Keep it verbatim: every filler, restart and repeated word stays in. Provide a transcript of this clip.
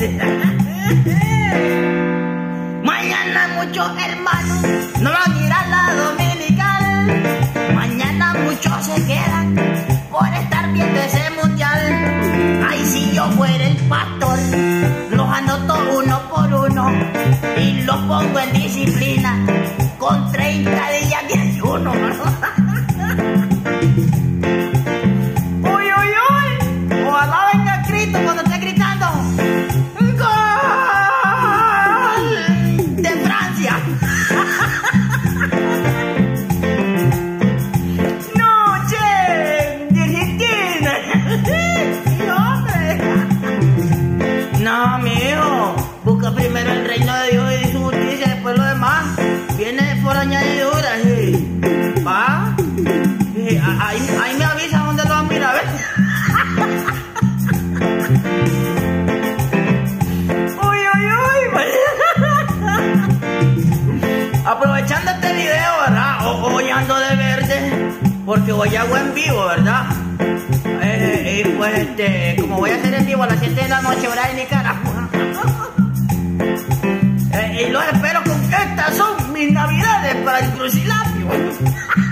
Mañana muchos hermanos no van a ir a la dominical. Mañana muchos se quedan por estar viendo ese mundial. Ay, si yo fuera el pastor, los anoto uno por uno y los pongo en disciplina con treinta días de ayuno. Uy, uy, uy, ojalá venga Cristo cuando esté gritando ¡Gol de Francia! ¡Noche de Argentina! ¡Sí, hombre! No, mijo, busca primero el reino de Dios y su justicia, después lo demás viene por añadidura, ¿sí? ¿Va? ¿Sí? Ahí, ahí me avisa dónde lo vamos a ir a ver. Uy, uy, uy. Aprovechando este video, ¿verdad? Hoy ando de verde porque hoy hago en vivo, ¿verdad? Eh, y pues este, como voy a hacer en vivo a las siete de la noche, hora de Nicaragua. eh, y los espero con que estas son mis navidades para el Crucilapio.